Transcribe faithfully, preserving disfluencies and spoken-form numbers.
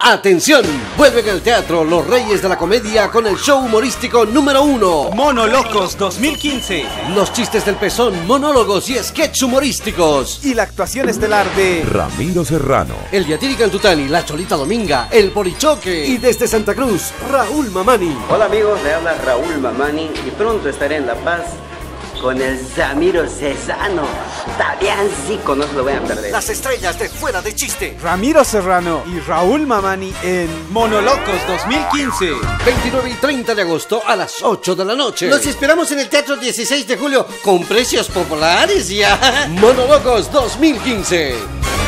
¡Atención! Vuelven al teatro los Reyes de la Comedia con el show humorístico número uno. Monolocos dos mil quince. Los chistes del pezón, monólogos y sketch humorísticos. Y la actuación estelar de Ramiro Serrano, El Yatiri Cantutani, La Cholita Dominga, El Porichoque. Y desde Santa Cruz, Raúl Mamani. Hola amigos, le habla Raúl Mamani y pronto estaré en La Paz con el Ramiro Serrano. Está bien rico, no se lo voy a perder. Las estrellas de Fuera de Chiste. Ramiro Serrano y Raúl Mamani en Monolocos dos mil quince. veintinueve y treinta de agosto a las ocho de la noche. Los esperamos en el Teatro dieciséis de julio con precios populares ya. Monolocos dos mil quince.